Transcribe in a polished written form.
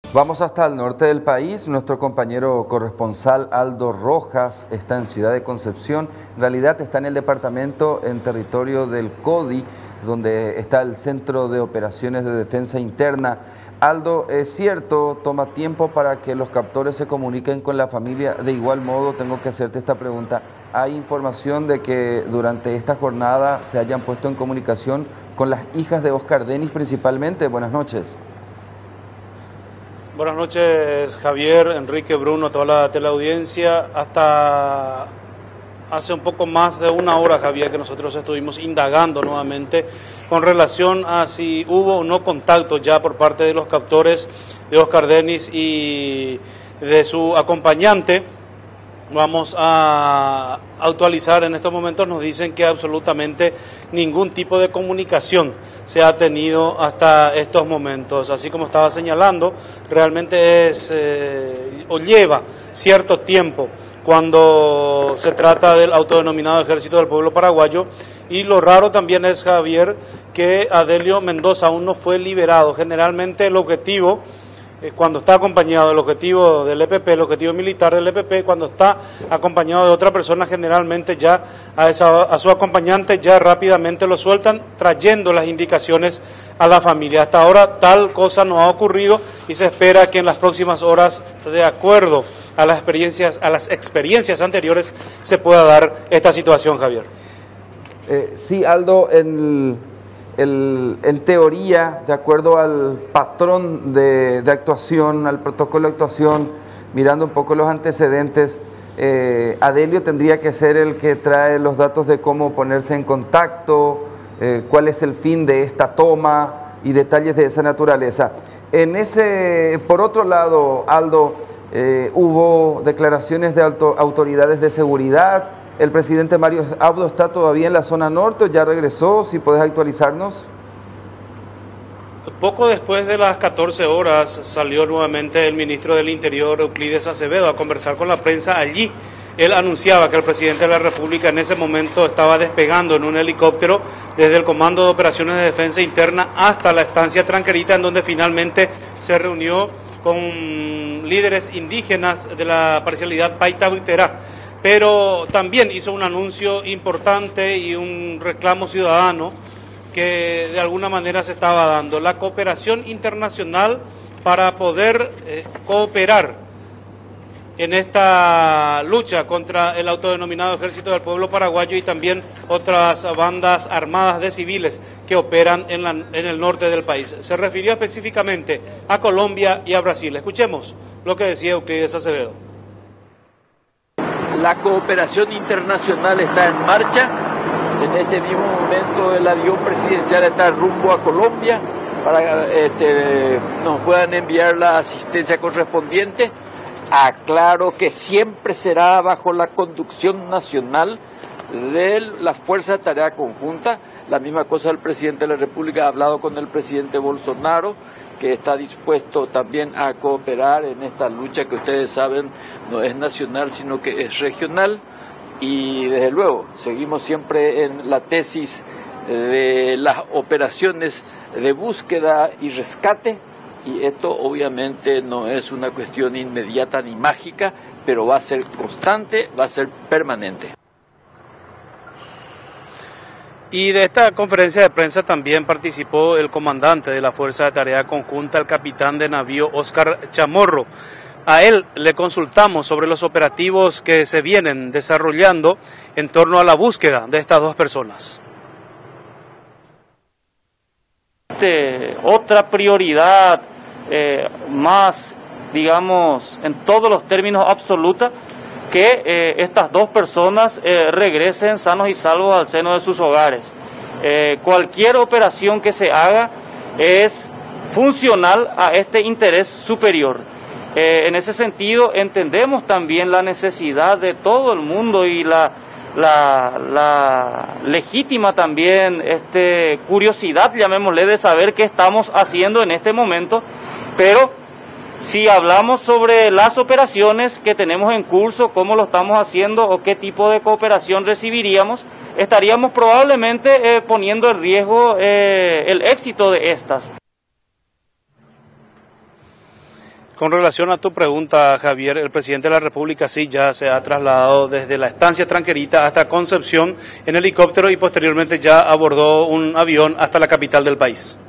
Vamos hasta el norte del país. Nuestro compañero corresponsal Aldo Rojas está en Ciudad de Concepción. En realidad está en el departamento en territorio del CODI, donde está el Centro de Operaciones de Defensa Interna. Aldo, es cierto, toma tiempo para que los captores se comuniquen con la familia. De igual modo, tengo que hacerte esta pregunta. ¿Hay información de que durante esta jornada se hayan puesto en comunicación con las hijas de Oscar Denis principalmente? Buenas noches. Buenas noches, Javier, Enrique, Bruno, toda la teleaudiencia. Hasta hace un poco más de una hora, Javier, que nosotros estuvimos indagando nuevamente con relación a si hubo o no contacto ya por parte de los captores de Oscar Denis y de su acompañante. Vamos a actualizar en estos momentos, nos dicen que absolutamente ningún tipo de comunicación se ha tenido hasta estos momentos. Así como estaba señalando, realmente o lleva cierto tiempo cuando se trata del autodenominado Ejército del Pueblo Paraguayo, y lo raro también es, Javier, que Adelio Mendoza aún no fue liberado. Generalmente el objetivo, cuando está acompañado del objetivo del EPP, el objetivo militar del EPP, cuando está acompañado de otra persona, generalmente ya a su acompañante ya rápidamente lo sueltan, trayendo las indicaciones a la familia. Hasta ahora tal cosa no ha ocurrido y se espera que en las próximas horas, de acuerdo a las experiencias anteriores, se pueda dar esta situación, Javier. Sí, Aldo, en teoría, de acuerdo al patrón de actuación, al protocolo de actuación, mirando un poco los antecedentes, Adelio tendría que ser el que trae los datos de cómo ponerse en contacto, cuál es el fin de esta toma y detalles de esa naturaleza. Por otro lado, Aldo, hubo declaraciones de autoridades de seguridad. ¿El presidente Mario Abdo está todavía en la zona norte o ya regresó? Si podés actualizarnos. Poco después de las 14 horas salió nuevamente el ministro del Interior, Euclides Acevedo, a conversar con la prensa allí. Él anunciaba que el presidente de la República en ese momento estaba despegando en un helicóptero desde el Comando de Operaciones de Defensa Interna hasta la estancia Tranquerita, en donde finalmente se reunió con líderes indígenas de la parcialidad Paita-Buiterá. Pero también hizo un anuncio importante y un reclamo ciudadano que de alguna manera se estaba dando: la cooperación internacional para poder cooperar en esta lucha contra el autodenominado Ejército del Pueblo Paraguayo y también otras bandas armadas de civiles que operan en el norte del país. Se refirió específicamente a Colombia y a Brasil. Escuchemos lo que decía Euclides Acevedo. La cooperación internacional está en marcha. En este mismo momento el avión presidencial está rumbo a Colombia para que nos puedan enviar la asistencia correspondiente. Aclaro que siempre será bajo la conducción nacional de la Fuerza de Tarea Conjunta. La misma cosa el presidente de la República ha hablado con el presidente Bolsonaro, que está dispuesto también a cooperar en esta lucha que ustedes saben no es nacional sino que es regional. Y desde luego seguimos siempre en la tesis de las operaciones de búsqueda y rescate, y esto obviamente no es una cuestión inmediata ni mágica, pero va a ser constante, va a ser permanente. Y de esta conferencia de prensa también participó el comandante de la Fuerza de Tarea Conjunta, el capitán de navío Óscar Chamorro. A él le consultamos sobre los operativos que se vienen desarrollando en torno a la búsqueda de estas dos personas. Otra prioridad más, digamos, en todos los términos absoluta, que estas dos personas regresen sanos y salvos al seno de sus hogares. Cualquier operación que se haga es funcional a este interés superior. En ese sentido entendemos también la necesidad de todo el mundo y la legítima también curiosidad, llamémosle, de saber qué estamos haciendo en este momento, pero si hablamos sobre las operaciones que tenemos en curso, cómo lo estamos haciendo o qué tipo de cooperación recibiríamos, estaríamos probablemente poniendo en riesgo el éxito de estas. Con relación a tu pregunta, Javier, el presidente de la República sí ya se ha trasladado desde la estancia Tranquerita hasta Concepción en helicóptero y posteriormente ya abordó un avión hasta la capital del país.